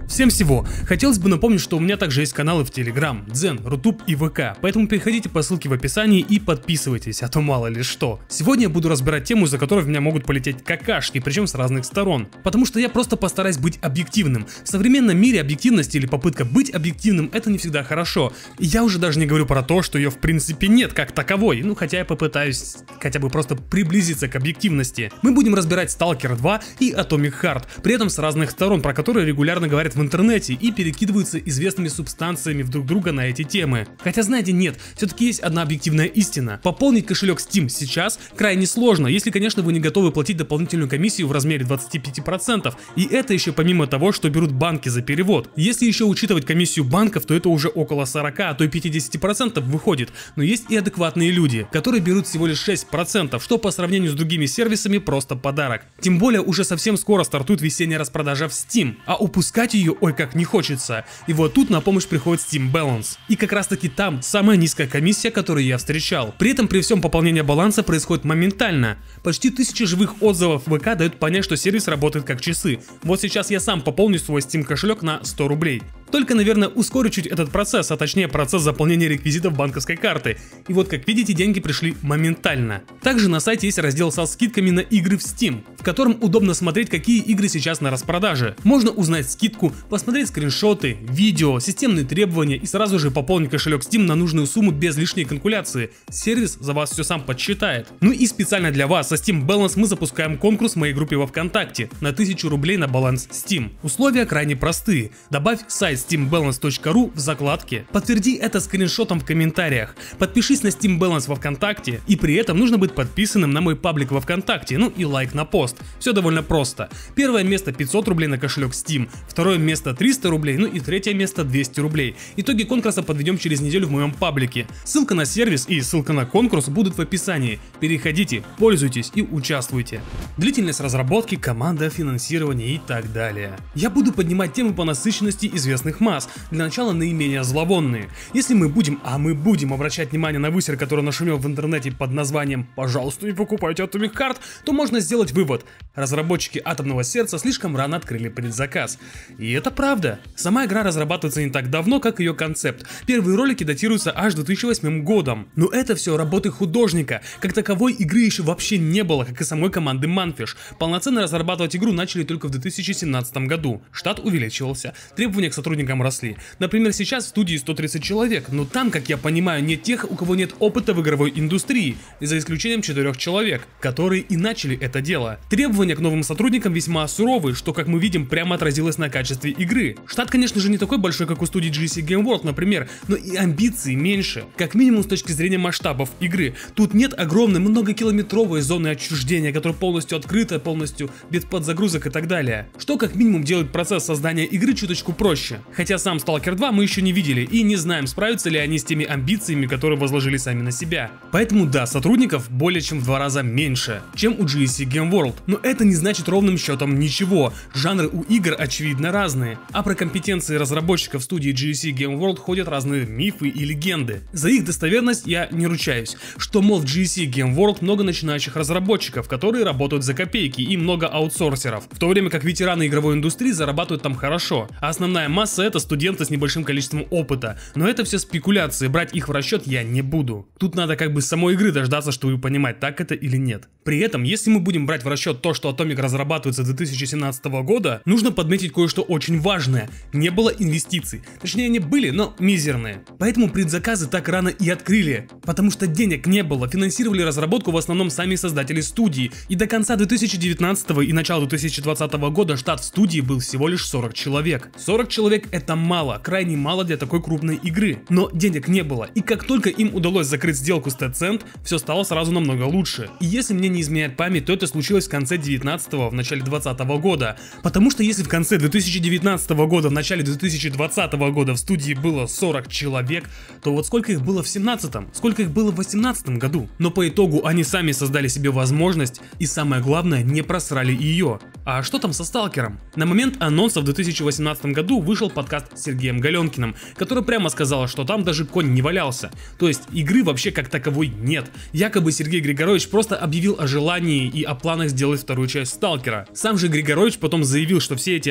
Всем всего! Хотелось бы напомнить, что у меня также есть каналы в Telegram, Дзен, Рутуб и ВК, поэтому переходите по ссылке в описании и подписывайтесь, а то мало ли что. Сегодня я буду разбирать тему, из-за которой в меня могут полететь какашки, причем с разных сторон. Потому что я просто постараюсь быть объективным. В современном мире объективность или попытка быть объективным — это не всегда хорошо. И я уже даже не говорю про то, что ее в принципе нет как таковой, хотя я попытаюсь хотя бы просто приблизиться к объективности. Мы будем разбирать Stalker 2 и Atomic Heart, при этом с разных сторон, про которые регулярно говорят в интернете и перекидываются известными субстанциями в друг друга на эти темы. Хотя знаете, нет, все-таки есть одна объективная истина. Пополнить кошелек Steam сейчас крайне сложно, если, конечно, вы не готовы платить дополнительную комиссию в размере 25%. И это еще помимо того, что берут банки за перевод. Если еще учитывать комиссию банков, то это уже около 40, а то и 50% выходит. Но есть и адекватные люди, которые берут всего лишь 6%, что по сравнению с другими сервисами просто подарок. Тем более уже совсем скоро стартует весенняя распродажа в Steam, а упускать ее ой как не хочется. И вот тут на помощь приходит Steam Balance. И как раз таки там самая низкая комиссия, которую я встречал. При этом при всем пополнение баланса происходит моментально. Почти 1000 живых отзывов в ВК дают понять, что сервис работает как часы. Вот сейчас я сам пополню свой Steam кошелек на 100 рублей. Только, наверное, ускорю чуть этот процесс, а точнее процесс заполнения реквизитов банковской карты. И вот, как видите, деньги пришли моментально. Также на сайте есть раздел со скидками на игры в Steam, в котором удобно смотреть, какие игры сейчас на распродаже. Можно узнать скидку, посмотреть скриншоты, видео, системные требования и сразу же пополнить кошелек Steam на нужную сумму без лишней калькуляции. Сервис за вас все сам подсчитает. Ну и специально для вас со Steam Balance мы запускаем конкурс в моей группе во ВКонтакте на 1000 рублей на баланс Steam. Условия крайне простые. Добавь сайт steambalance.ru в закладке, подтверди это скриншотом в комментариях, подпишись на Steam Balance во ВКонтакте, и при этом нужно быть подписанным на мой паблик во ВКонтакте, ну и лайк на пост. Все довольно просто. Первое место 500 рублей на кошелек Steam, второе место 300 рублей, ну и третье место 200 рублей. Итоги конкурса подведем через неделю в моем паблике. Ссылка на сервис и ссылка на конкурс будут в описании. Переходите, пользуйтесь и участвуйте. Длительность разработки, команда, финансирование и так далее. Я буду поднимать темы по насыщенности известных масс, для начала наименее зловонные. Если мы будем обращать внимание на высер, который нашумел в интернете под названием «Пожалуйста, не покупайте Atomic Heart», то можно сделать вывод: разработчики Атомного Сердца слишком рано открыли предзаказ. И это правда. Сама игра разрабатывается не так давно, как ее концепт. Первые ролики датируются аж 2008 годом. Но это все работы художника. Как таковой игры еще вообще не было, как и самой команды Manfish. Полноценно разрабатывать игру начали только в 2017 году. Штат увеличивался, требования к сотрудникам росли. Например, сейчас в студии 130 человек, но там, как я понимаю, нет тех, у кого нет опыта в игровой индустрии, за исключением 4 человек, которые и начали это дело. Требования к новым сотрудникам весьма суровые, что, как мы видим, прямо отразилось на качестве игры. Штат, конечно же, не такой большой, как у студии GSC Game World, например, но и амбиции меньше, как минимум с точки зрения масштабов игры. Тут нет огромной многокилометровой зоны отчуждения, которая полностью открыта, полностью без подзагрузок и так далее, что как минимум делает процесс создания игры чуточку проще. Хотя сам Stalker 2 мы еще не видели и не знаем, справятся ли они с теми амбициями, которые возложили сами на себя. Поэтому да, сотрудников более чем в 2 раза меньше, чем у GSC Game World. Но это не значит ровным счетом ничего. Жанры у игр очевидно разные. А про компетенции разработчиков студии GSC Game World ходят разные мифы и легенды. За их достоверность я не ручаюсь. Что, мол, в GSC Game World много начинающих разработчиков, которые работают за копейки, и много аутсорсеров. В то время как ветераны игровой индустрии зарабатывают там хорошо. А основная масса — это студенты с небольшим количеством опыта. Но это все спекуляции, брать их в расчет я не буду. Тут надо как бы с самой игры дождаться, чтобы понимать, так это или нет. При этом, если мы будем брать в расчет то, что Atomic разрабатывается с 2017 года, нужно подметить кое-что очень важное. Не было инвестиций. Точнее, они были, но мизерные. Поэтому предзаказы так рано и открыли. Потому что денег не было, финансировали разработку в основном сами создатели студии. И до конца 2019 и начала 2020 года штат в студии был всего лишь 40 человек. 40 человек — это мало, крайне мало для такой крупной игры. Но денег не было, и как только им удалось закрыть сделку с Tencent, все стало сразу намного лучше. И если мне не изменяет память, то это случилось в конце 19-го, в начале 20 года. Потому что если в конце 2019 года, в начале 2020 года в студии было 40 человек, то вот сколько их было в 17-м, сколько их было в 18 году. Но по итогу они сами создали себе возможность и, самое главное, не просрали ее. А что там со Сталкером? На момент анонса в 2018 году вышел подкаст с Сергеем Галенкиным, который прямо сказал, что там даже конь не валялся. То есть игры вообще как таковой нет. Якобы Сергей Григорович просто объявил о желании и о планах сделать вторую часть Сталкера. Сам же Григорович потом заявил, что все эти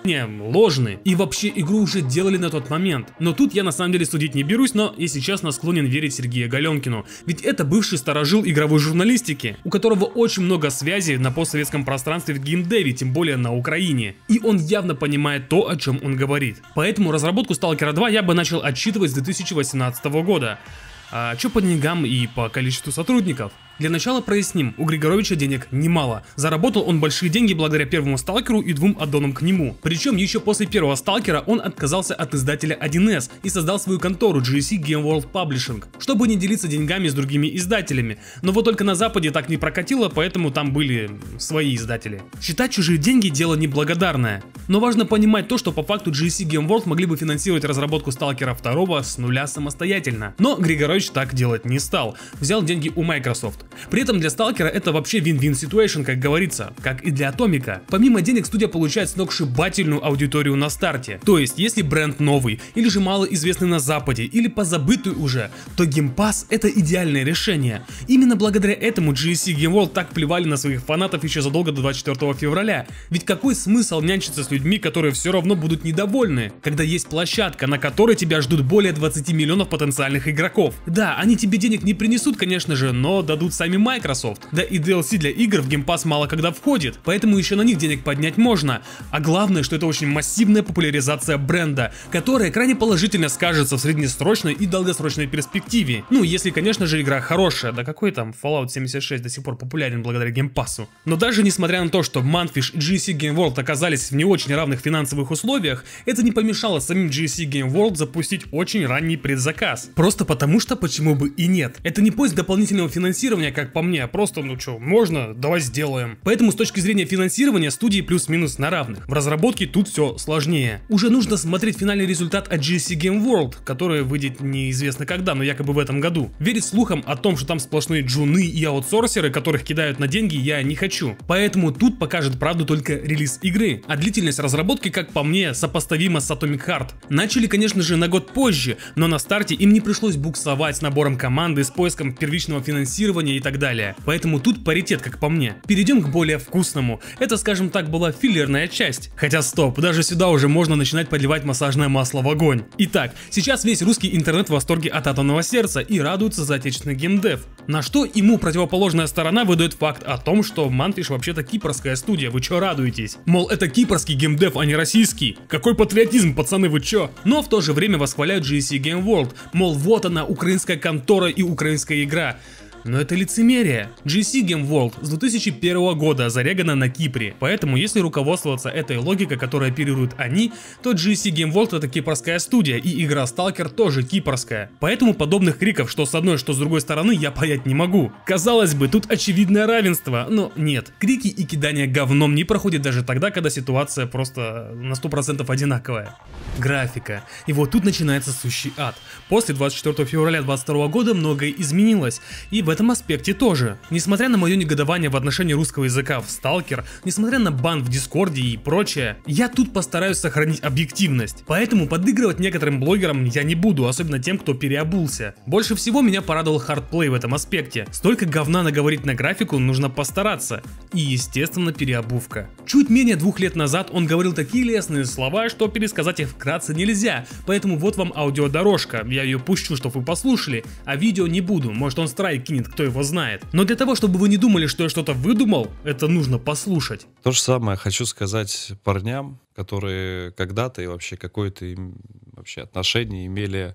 точнее ложны, и вообще игру уже делали на тот момент. Но тут я на самом деле судить не берусь, но если честно склонен верить Сергею Галенкину, ведь это бывший старожил игровой журналистики, у которого очень много связей на постсоветском пространстве в геймдеве, тем более на Украине, и он явно понимает то, о чем он говорит. Поэтому разработку Сталкера 2 я бы начал отчитывать с 2018 года. А чё по деньгам и по количеству сотрудников? Для начала проясним, у Григоровича денег немало. Заработал он большие деньги благодаря первому Сталкеру и 2 аддонам к нему. Причем еще после первого Сталкера он отказался от издателя 1С и создал свою контору GSC Game World Publishing, чтобы не делиться деньгами с другими издателями. Но вот только на Западе так не прокатило, поэтому там были свои издатели. Считать чужие деньги дело неблагодарное. Но важно понимать то, что по факту GSC Game World могли бы финансировать разработку Сталкера 2 с нуля самостоятельно. Но Григорович так делать не стал. Взял деньги у Microsoft. При этом для Сталкера это вообще win-win situation, как говорится, как и для Атомика. Помимо денег студия получает сногсшибательную аудиторию на старте. То есть, если бренд новый, или же малоизвестный на Западе, или позабытый уже, то Game Pass это идеальное решение. Именно благодаря этому GSC Game World так плевали на своих фанатов еще задолго до 24 февраля. Ведь какой смысл нянчиться с людьми, которые все равно будут недовольны, когда есть площадка, на которой тебя ждут более 20 миллионов потенциальных игроков. Да, они тебе денег не принесут, конечно же, но дадут сами Microsoft. Да и DLC для игр в Game Pass мало когда входит, поэтому еще на них денег поднять можно. А главное, что это очень массивная популяризация бренда, которая крайне положительно скажется в среднесрочной и долгосрочной перспективе. Ну, если, конечно же, игра хорошая, да какой там Fallout 76 до сих пор популярен благодаря Game Pass'у. Но даже несмотря на то, что Mundfish и GSC Game World оказались в не очень равных финансовых условиях, это не помешало самим GSC Game World запустить очень ранний предзаказ. Просто потому что почему бы и нет. Это не поиск дополнительного финансирования, как по мне, а просто, ну чё, можно, давай сделаем. Поэтому с точки зрения финансирования студии плюс-минус на равных. В разработке тут все сложнее. Уже нужно смотреть финальный результат от GSC Game World, который выйдет неизвестно когда, но якобы в этом году. Верить слухам о том, что там сплошные джуны и аутсорсеры, которых кидают на деньги, я не хочу. Поэтому тут покажет правду только релиз игры. А длительность разработки, как по мне, сопоставима с Atomic Heart. Начали, конечно же, на год позже, но на старте им не пришлось буксовать с набором команды, с поиском первичного финансирования и так далее. Поэтому тут паритет, как по мне. Перейдем к более вкусному. Это, скажем так, была филлерная часть. Хотя стоп, даже сюда уже можно начинать подливать массажное масло в огонь. Итак, сейчас весь русский интернет в восторге от Атомного сердца и радуется за отечественный геймдев. На что ему противоположная сторона выдает факт о том, что Mundfish вообще-то кипрская студия, вы чё радуетесь? Мол, это кипрский геймдев, а не российский. Какой патриотизм, пацаны, вы чё? Но в то же время восхваляют GSC Game World. Мол, вот она, украинская контора и украинская игра. Но это лицемерие. GSC Game World с 2001 года зарегана на Кипре, поэтому если руководствоваться этой логикой, которой оперируют они, то GSC Game World это кипрская студия, и игра Stalker тоже кипрская. Поэтому подобных криков, что с одной, что с другой стороны, я понять не могу. Казалось бы, тут очевидное равенство, но нет. Крики и кидание говном не проходят даже тогда, когда ситуация просто на 100% одинаковая. Графика. И вот тут начинается сущий ад. После 24 февраля 2022 года многое изменилось, и в этом аспекте тоже. Несмотря на мое негодование в отношении русского языка в Stalker, несмотря на бан в Дискорде и прочее, я тут постараюсь сохранить объективность. Поэтому подыгрывать некоторым блогерам я не буду, особенно тем, кто переобулся. Больше всего меня порадовал хардплей в этом аспекте. Столько говна наговорить на графику нужно постараться. И естественно переобувка. Чуть менее 2 лет назад он говорил такие лестные слова, что пересказать их вкратце нельзя. Поэтому вот вам аудиодорожка, я ее пущу, чтобы вы послушали, а видео не буду, может он страйк кинет, кто его знает. Но для того, чтобы вы не думали, что я что-то выдумал, это нужно послушать. То же самое хочу сказать парням, которые когда-то и вообще какое-то вообще отношение имели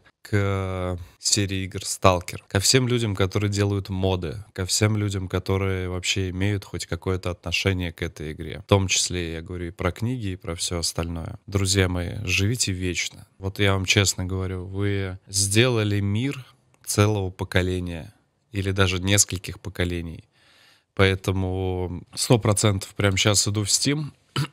к серии игр Stalker. Ко всем людям, которые делают моды, ко всем людям, которые вообще имеют хоть какое-то отношение к этой игре. В том числе, я говорю, и про книги, и про все остальное. Друзья мои, живите вечно. Вот я вам честно говорю, вы сделали мир целого поколения. Или даже нескольких поколений. Поэтому 100% прямо сейчас иду в Steam.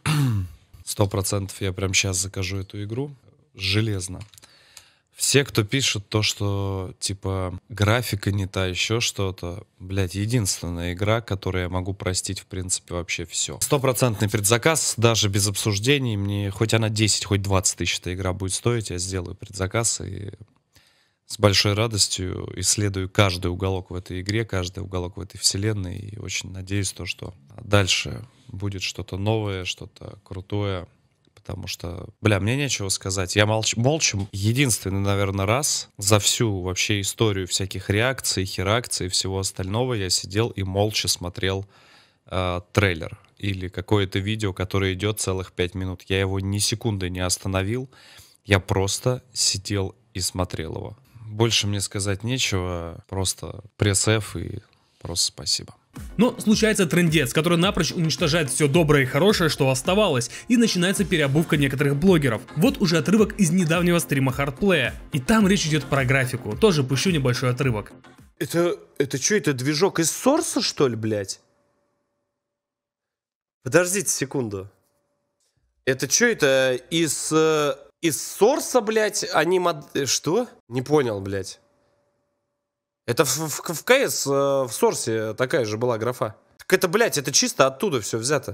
100% я прямо сейчас закажу эту игру. Железно. Все, кто пишет то, что типа графика не та, еще что-то, блять, единственная игра, которую я могу простить в принципе вообще все. 100% предзаказ, даже без обсуждений. Мне хоть она 10, хоть 20 тысяч эта игра будет стоить, я сделаю предзаказ и с большой радостью исследую каждый уголок в этой игре, каждый уголок в этой вселенной. И очень надеюсь, что дальше будет что-то новое, что-то крутое. потому что, бля, мне нечего сказать. Я молча, единственный, наверное, раз за всю вообще историю всяких реакций, херакций и всего остального я сидел и молча смотрел трейлер или какое-то видео, которое идет целых 5 минут. Я его ни секунды не остановил, я просто сидел и смотрел его. Больше мне сказать нечего, просто пресс-эф и просто спасибо. Но случается трындец, который напрочь уничтожает все доброе и хорошее, что оставалось, и начинается переобувка некоторых блогеров. Вот уже отрывок из недавнего стрима Hardplay, и там речь идет про графику, тоже пущу небольшой отрывок. Это что, это движок из Source, что ли, блядь? Подождите секунду. Это что, это из Source, блядь, Что? Не понял, блядь. Это в КС, в Source такая же была графа. Так это, блядь, это чисто оттуда все взято.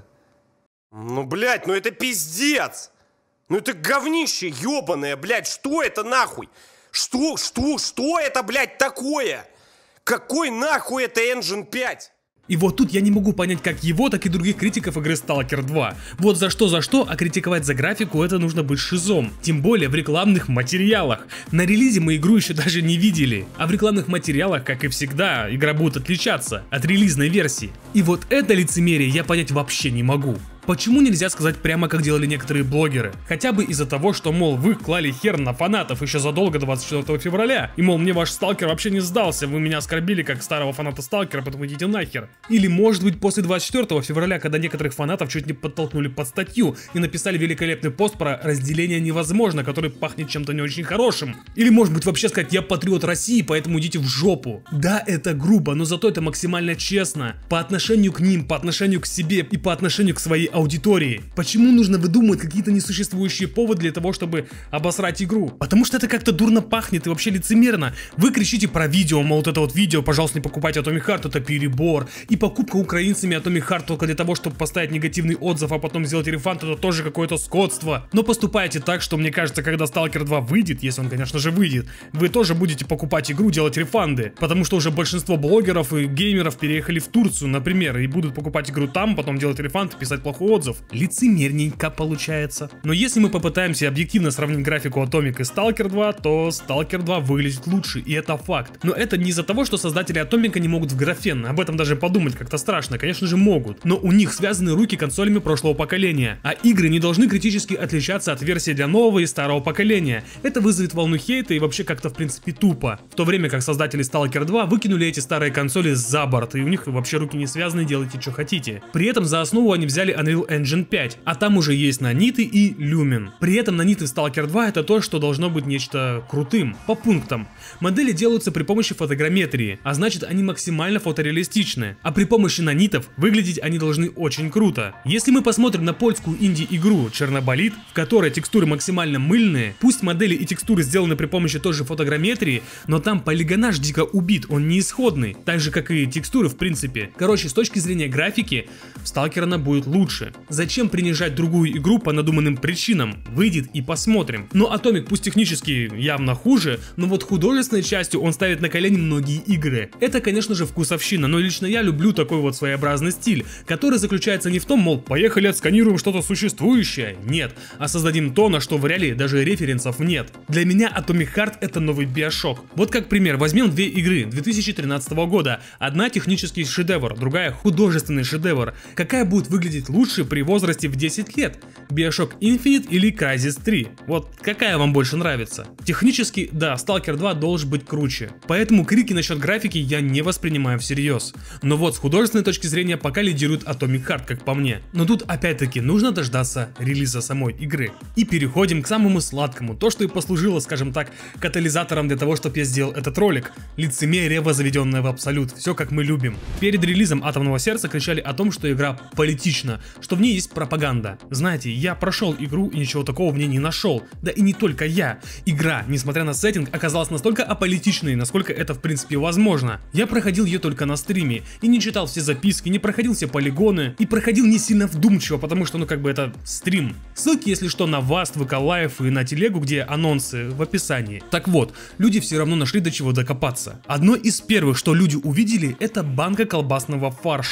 Ну, блядь, ну это пиздец! Ну это говнище ебаное, блядь, что это нахуй? Что это, блядь, такое? Какой нахуй это Engine 5? И вот тут я не могу понять как его, так и других критиков игры Stalker 2. Вот за что, а критиковать за графику это нужно быть шизом. Тем более в рекламных материалах. На релизе мы игру еще даже не видели. А в рекламных материалах, как и всегда, игра будет отличаться от релизной версии. И вот это лицемерие я понять вообще не могу. Почему нельзя сказать прямо, как делали некоторые блогеры? Хотя бы из-за того, что, мол, вы клали хер на фанатов еще задолго до 24 февраля. И, мол, мне ваш сталкер вообще не сдался, вы меня оскорбили как старого фаната сталкера, поэтому идите нахер. Или, может быть, после 24 февраля, когда некоторых фанатов чуть не подтолкнули под статью и написали великолепный пост про разделение невозможно, который пахнет чем-то не очень хорошим. Или, может быть, вообще сказать, я патриот России, поэтому идите в жопу. Да, это грубо, но зато это максимально честно. По отношению к ним, по отношению к себе и по отношению к своей аудитории. Почему нужно выдумывать какие-то несуществующие поводы для того, чтобы обосрать игру? Потому что это как-то дурно пахнет и вообще лицемерно. Вы кричите про видео, мол, вот это вот видео, пожалуйста, не покупайте Atomic Heart, это перебор. И покупка украинцами Atomic Heart только для того, чтобы поставить негативный отзыв, а потом сделать рефанд, это тоже какое-то скотство. Но поступайте так, что мне кажется, когда Stalker 2 выйдет, если он, конечно же, выйдет, вы тоже будете покупать игру, делать рефанды. Потому что уже большинство блогеров и геймеров переехали в Турцию, например, и будут покупать игру там, потом делать рефанд и писать плохой отзыв. Лицемерненько получается. Но если мы попытаемся объективно сравнить графику Atomic и Stalker 2, то Stalker 2 выглядит лучше, и это факт. Но это не из-за того, что создатели Atomic не могут в графен, об этом даже подумать как-то страшно, конечно же могут. Но у них связаны руки консолями прошлого поколения, а игры не должны критически отличаться от версии для нового и старого поколения. Это вызовет волну хейта и вообще как-то в принципе тупо. В то время как создатели Stalker 2 выкинули эти старые консоли за борт, и у них вообще руки не связаны, делайте что хотите. При этом за основу они взяли Unreal Engine 5, а там уже есть наниты и Lumen. При этом наниты в Stalker 2 это то, что должно быть нечто крутым. По пунктам. Модели делаются при помощи фотограмметрии, а значит они максимально фотореалистичны. А при помощи нанитов выглядеть они должны очень круто. Если мы посмотрим на польскую инди-игру Черноболит, в которой текстуры максимально мыльные, пусть модели и текстуры сделаны при помощи той же фотограмметрии, но там полигонаж дико убит, он не исходный, так же как и текстуры в принципе. Короче, с точки зрения графики, в Stalker она будет лучше. Зачем принижать другую игру по надуманным причинам? Выйдет и посмотрим. Но Atomic пусть технически явно хуже, но вот художественной частью он ставит на колени многие игры. Это, конечно же, вкусовщина, но лично я люблю такой вот своеобразный стиль, который заключается не в том, мол, поехали отсканируем что-то существующее, нет, а создадим то, на что в реале даже референсов нет. Для меня Atomic Heart это новый Bioshock. Вот как пример, возьмем две игры 2013 года. Одна технический шедевр, другая художественный шедевр. Какая будет выглядеть лучше при возрасте в 10 лет? Bioshock Infinite или Crysis 3? Вот какая вам больше нравится? Технически, да, Stalker 2 должен быть круче. Поэтому крики насчет графики я не воспринимаю всерьез. Но вот с художественной точки зрения пока лидирует Atomic Heart, как по мне. Но тут опять-таки нужно дождаться релиза самой игры. И переходим к самому сладкому, то что и послужило, скажем так, катализатором для того, чтобы я сделал этот ролик. Лицемерие, возведенное в абсолют, все как мы любим. Перед релизом Атомного сердца кричали о том, что игра политична, что в ней есть пропаганда. Знаете, я прошел игру и ничего такого в ней не нашел. Да и не только я. Игра, несмотря на сеттинг, оказалась настолько аполитичной, насколько это в принципе возможно. Я проходил ее только на стриме и не читал все записки, не проходил все полигоны и проходил не сильно вдумчиво, потому что ну как бы это стрим. Ссылки, если что, на Vast, ВК Лайв и на телегу, где анонсы в описании. Так вот, люди все равно нашли до чего докопаться. Одно из первых, что люди увидели, это банка колбасного фарша.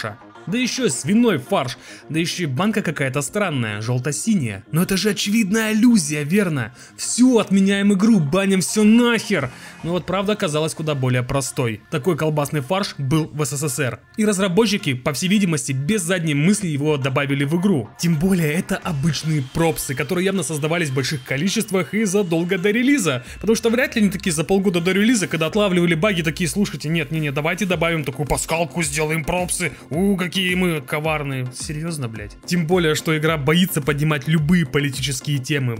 Да еще свиной фарш, да еще и банка какая-то странная, желто-синяя. Но это же очевидная аллюзия, верно? Все, отменяем игру, баним все нахер. Но вот правда оказалась куда более простой. Такой колбасный фарш был в СССР. И разработчики, по всей видимости, без задней мысли его добавили в игру. Тем более это обычные пропсы, которые явно создавались в больших количествах и задолго до релиза. Потому что вряд ли они такие за полгода до релиза, когда отлавливали баги, такие: слушайте, нет, давайте добавим такую пасхалку, сделаем пропсы. Какие мы коварные. Серьезно, блять? Тем более, что игра боится поднимать любые политические темы.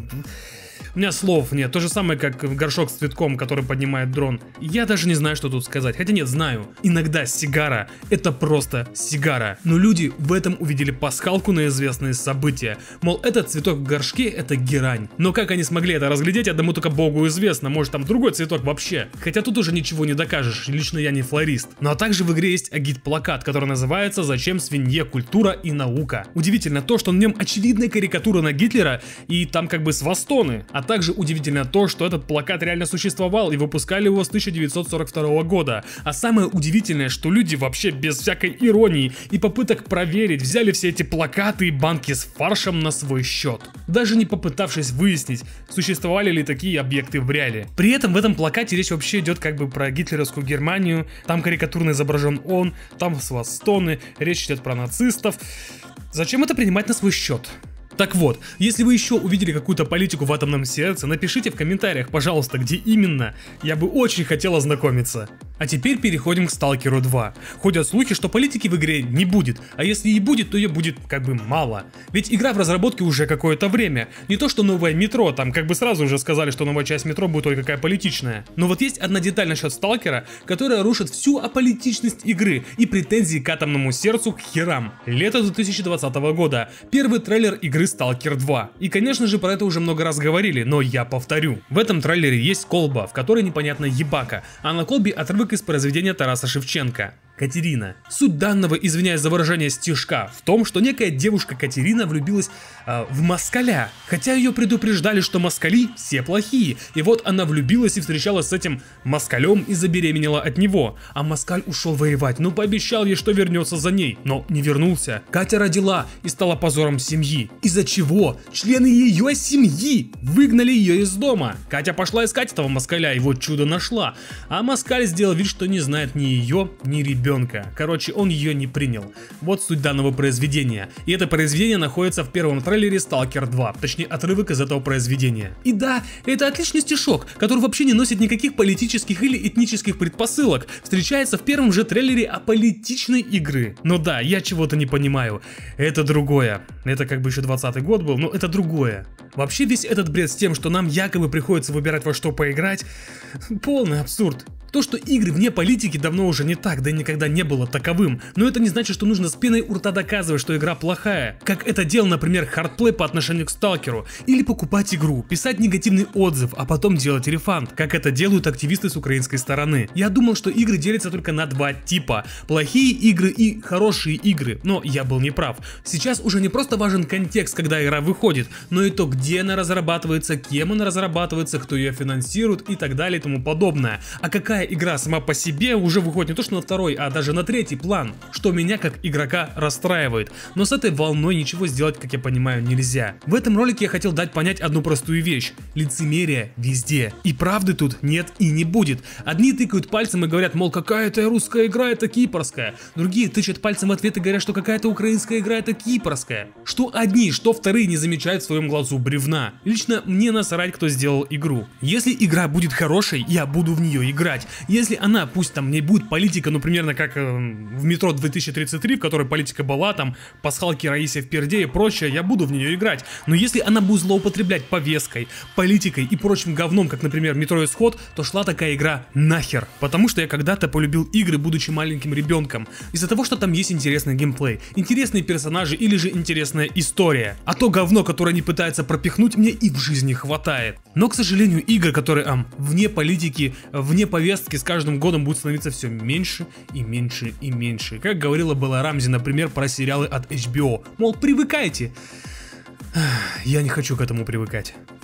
У меня слов нет, то же самое, как горшок с цветком, который поднимает дрон. Я даже не знаю, что тут сказать, хотя нет, знаю. Иногда сигара — это просто сигара. Но люди в этом увидели пасхалку на известные события. Мол, этот цветок в горшке — это герань. Но как они смогли это разглядеть, одному только богу известно, может там другой цветок вообще. Хотя тут уже ничего не докажешь, лично я не флорист. Ну а также в игре есть агит-плакат, который называется «Зачем свинье культура и наука?». Удивительно то, что на нем очевидная карикатура на Гитлера и там как бы свастоны. А также удивительно то, что этот плакат реально существовал и выпускали его с 1942 года. А самое удивительное, что люди вообще без всякой иронии и попыток проверить взяли все эти плакаты и банки с фаршем на свой счет, даже не попытавшись выяснить, существовали ли такие объекты в реале. При этом в этом плакате речь вообще идет как бы про гитлеровскую Германию, там карикатурно изображен он, там свастоны, речь идет про нацистов. Зачем это принимать на свой счет? Так вот, если вы еще увидели какую-то политику в Атомном сердце, напишите в комментариях, пожалуйста, где именно. Я бы очень хотел ознакомиться. А теперь переходим к Сталкеру 2. Ходят слухи, что политики в игре не будет, а если и будет, то ее будет как бы мало. Ведь игра в разработке уже какое-то время. Не то что новое метро, там как бы сразу уже сказали, что новая часть метро будет только какая политичная. Но вот есть одна деталь насчет Сталкера, которая рушит всю аполитичность игры и претензии к Атомному сердцу к херам. Лето 2020 года. Первый трейлер игры Сталкер 2. И конечно же про это уже много раз говорили, но я повторю. В этом трейлере есть колба, в которой непонятно ебака, а на колбе отрывок из произведения Тараса Шевченко. Катерина. Суть данного, извиняюсь за выражение, стишка в том, что некая девушка Катерина влюбилась в москаля, хотя ее предупреждали, что москали все плохие, и вот она влюбилась и встречалась с этим москалем и забеременела от него, а москаль ушел воевать, но пообещал ей, что вернется за ней, но не вернулся. Катя родила и стала позором семьи, из-за чего члены ее семьи выгнали ее из дома. Катя пошла искать этого москаля, и вот чудо нашла, а москаль сделал вид, что не знает ни ее, ни ребенка. Короче, он ее не принял. Вот суть данного произведения. И это произведение находится в первом трейлере Сталкер 2, точнее отрывок из этого произведения. И да, это отличный стишок, который вообще не носит никаких политических или этнических предпосылок. Встречается в первом же трейлере аполитичной игры. Но да, я чего-то не понимаю. Это другое. Это как бы еще 20-й год был, но это другое. Вообще весь этот бред с тем, что нам якобы приходится выбирать во что поиграть, полный абсурд. То, что игры вне политики давно уже не так, да и никогда не было таковым, но это не значит, что нужно с пеной у рта доказывать, что игра плохая, как это делал, например, Hardplay по отношению к Сталкеру, или покупать игру, писать негативный отзыв, а потом делать рефанд, как это делают активисты с украинской стороны. Я думал, что игры делятся только на два типа: плохие игры и хорошие игры, но я был неправ. Сейчас уже не просто важен контекст, когда игра выходит, но и то, где она разрабатывается, кем она разрабатывается, кто ее финансирует и так далее и тому подобное. А какая игра сама по себе уже выходит не то что на второй, а даже на третий план, что меня как игрока расстраивает. Но с этой волной ничего сделать, как я понимаю, нельзя. В этом ролике я хотел дать понять одну простую вещь: лицемерие везде, и правды тут нет и не будет. Одни тыкают пальцем и говорят, мол, какая-то русская игра это кипрская, другие тычат пальцем в ответ и говорят, что какая-то украинская игра это кипрская. Что одни, что вторые не замечают в своем глазу бревна. Лично мне насрать, кто сделал игру. Если игра будет хорошей, я буду в нее играть. Если она, пусть там не будет политика, ну примерно как в метро 2033, в которой политика была, там пасхалки Раисе в перде и прочее, я буду в нее играть. Но если она будет злоупотреблять повесткой, политикой и прочим говном, как, например, Метро Исход, то шла такая игра нахер. Потому что я когда-то полюбил игры, будучи маленьким ребенком, из-за того, что там есть интересный геймплей, интересные персонажи или же интересная история. А то говно, которое они пытаются пропихнуть, мне и в жизни хватает. Но, к сожалению, игры, которые вне политики, вне повестки, с каждым годом будет становиться все меньше и меньше и меньше. Как говорила Белла Рамзи, например, про сериалы от HBO. Мол, привыкайте. Я не хочу к этому привыкать.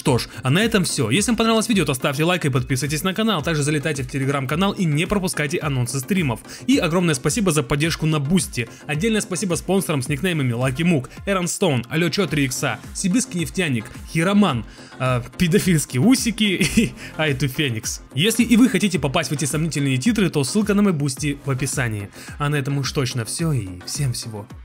Что ж, а на этом все. Если вам понравилось видео, то ставьте лайк и подписывайтесь на канал. Также залетайте в телеграм-канал и не пропускайте анонсы стримов. И огромное спасибо за поддержку на Бусти. Отдельное спасибо спонсорам с никнеймами Lucky Mook, Эрон Стоун, Алечо 3 икса, Сибирский нефтяник, Хироман, Педофильские усики и Айту Феникс. Если и вы хотите попасть в эти сомнительные титры, то ссылка на мой Бусти в описании. А на этом уж точно все и всем всего